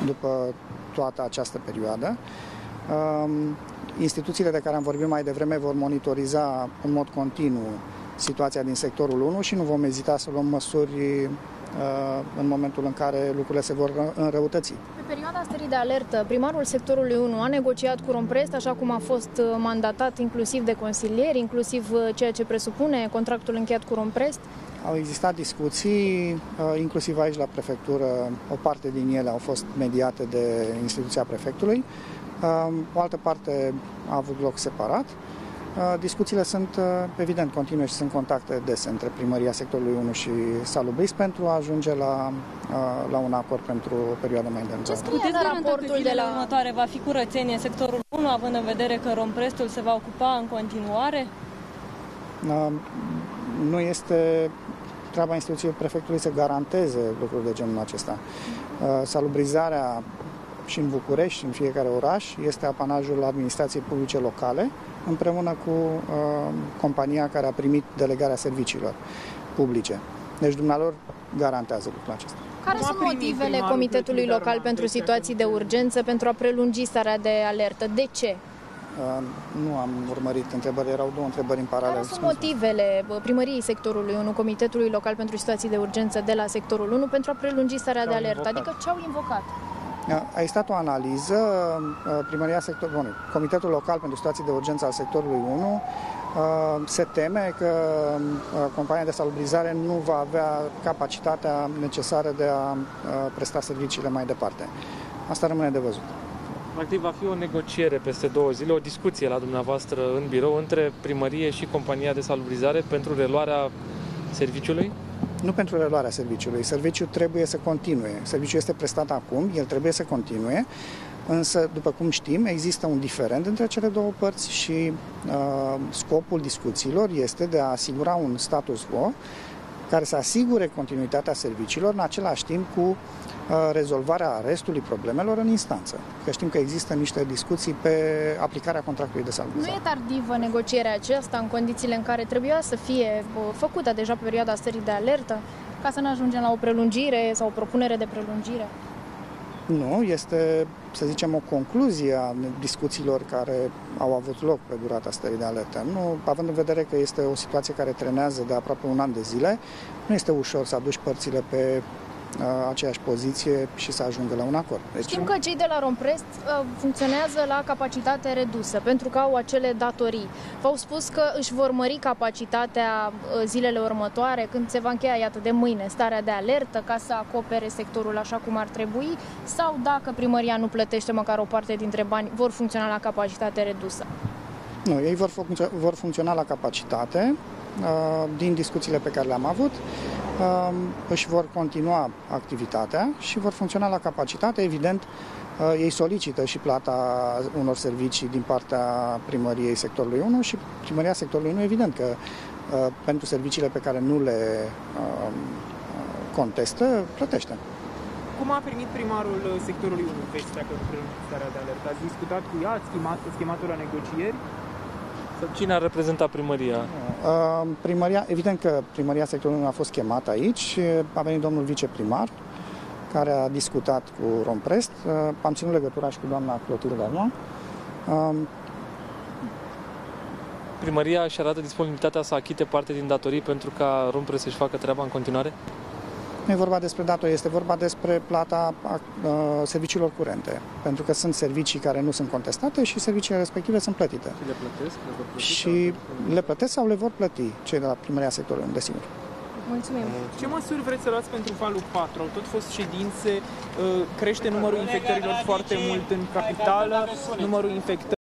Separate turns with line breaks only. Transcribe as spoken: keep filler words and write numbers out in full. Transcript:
după toată această perioadă. Instituțiile de care am vorbit mai devreme vor monitoriza în mod continuu situația din sectorul unu și nu vom ezita să luăm măsuri în momentul în care lucrurile se vor înrăutăți.
Pe perioada stării de alertă, primarul sectorului unu a negociat cu Romprest, așa cum a fost mandatat inclusiv de consilieri, inclusiv ceea ce presupune contractul încheiat cu Romprest?
Au existat discuții, inclusiv aici la prefectură, o parte din ele au fost mediate de instituția prefectului, o altă parte a avut loc separat. Discuțiile sunt, evident, continue și sunt contacte dese între primăria sectorului unu și Salubris pentru a ajunge la, la un acord pentru o perioadă mai îndelungată.
Ce puteți raportul de la următoare va fi curățenie în sectorul unu, având în vedere că Romprestul se va ocupa în continuare?
Nu este treaba instituției prefectului să garanteze lucruri de genul acesta. Salubrizarea și în București și în fiecare oraș este apanajul administrației publice locale, împreună cu uh, compania care a primit delegarea serviciilor publice. Deci dumnealor garantează lucrul acesta.
Care sunt motivele Comitetului Local pentru Situații de Urgență pentru a prelungi starea de alertă? De ce?
Uh, nu am urmărit întrebări, erau două întrebări în paralel.
Care sunt motivele primăriei sectorului unu, Comitetului Local pentru Situații de Urgență de la sectorul unu pentru a prelungi starea de alertă? Adică ce au invocat?
A existat o analiză, primăria sectorului, Comitetul Local pentru Situații de Urgență al sectorului unu se teme că compania de salubrizare nu va avea capacitatea necesară de a presta serviciile mai departe. Asta rămâne de văzut.
Practic va fi o negociere peste două zile, o discuție la dumneavoastră în birou între primărie și compania de salubrizare pentru reluarea serviciului?
Nu pentru reluarea serviciului. Serviciul trebuie să continue. Serviciul este prestat acum, el trebuie să continue, însă, după cum știm, există un diferend între cele două părți și uh, scopul discuțiilor este de a asigura un status quo care să asigure continuitatea serviciilor, în același timp cu uh, rezolvarea restului problemelor în instanță. Că știm că există niște discuții pe aplicarea contractului de salubrizare.
Nu e tardivă negocierea aceasta în condițiile în care trebuia să fie făcută deja pe perioada stării de alertă, ca să ne ajungem la o prelungire sau o propunere de prelungire?
Nu, este, să zicem, o concluzie a discuțiilor care au avut loc pe durata stării de alertă. Nu, având în vedere că este o situație care trenează de aproape un an de zile, nu este ușor să aduci părțile pe uh, aceeași poziție și să ajungă la un acord.
Deci... Știm că cei de la Romprest uh, funcționează la capacitate redusă, pentru că au acele datorii. V-au spus că își vor mări capacitatea uh, zilele următoare, când se va încheia, iată, de mâine, starea de alertă, ca să acopere sectorul așa cum ar trebui, sau dacă primăria nu plătește măcar o parte dintre bani, vor funcționa la capacitate redusă?
Nu, ei vor, funcționa, vor funcționa la capacitate. Din discuțiile pe care le-am avut, își vor continua activitatea și vor funcționa la capacitate. Evident, ei solicită și plata unor servicii din partea primăriei sectorului unu și primăria sectorului unu, evident că pentru serviciile pe care nu le contestă, plătește.
Cum a primit primarul sectorului unu vestea că prelungiți starea de alertă? Ați discutat cu ea, ați schemat, schematul la negocieri?
Cine a reprezentat primăria?
Uh, primăria, evident că primăria sectorului unu a fost chemată aici, a venit domnul viceprimar, care a discutat cu Romprest, uh, am ținut legătura și cu doamna Clotilde Armand. Uh,
Primăria își arată disponibilitatea să achite parte din datorii pentru ca Romprest să-și facă treaba în continuare?
Nu e vorba despre datorii, este vorba despre plata uh, serviciilor curente, pentru că sunt servicii care nu sunt contestate și serviciile respective sunt plătite.
Și le plătesc? Le vor plăti
și le plătesc sau le vor plăti cei de la primăria sectorului, desigur.
Mulțumim.
Ce măsuri vreți să luați pentru valul patru? Au tot fost ședințe, crește numărul infectărilor foarte mult în capitală, numărul infectărilor